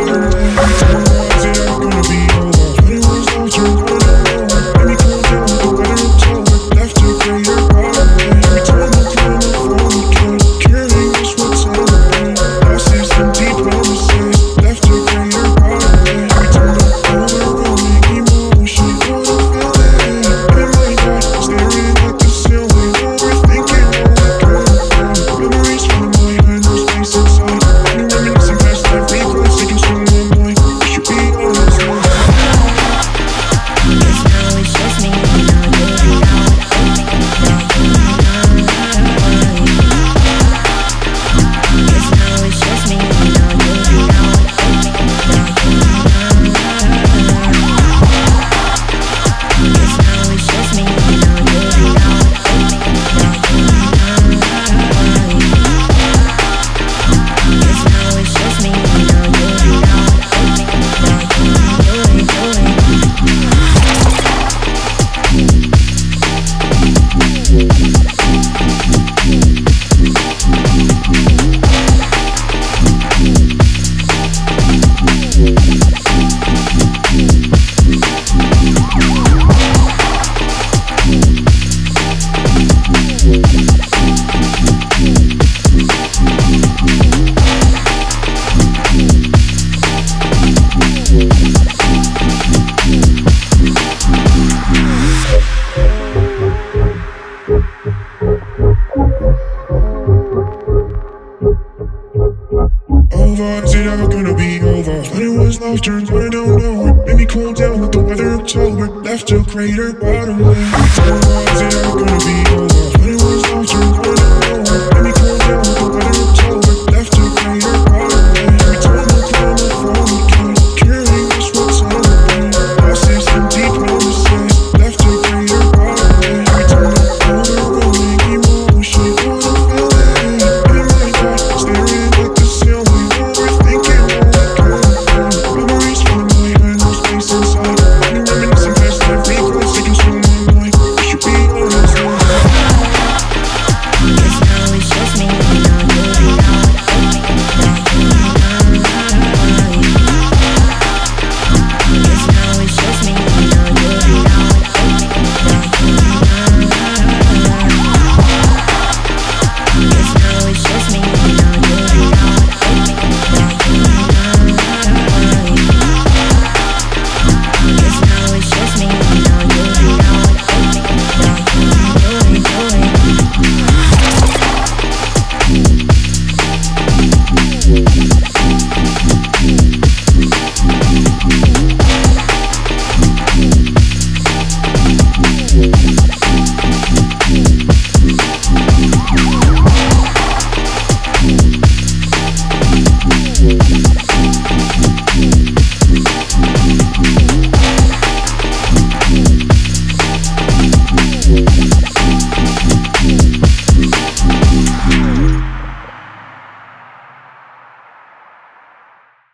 Is it ever gonna be over? When it was love turns, but I don't know it. Made me cool down like the weather October. Left a crater bottom. Is it ever gonna be over? When it was love turns, but I don't know it.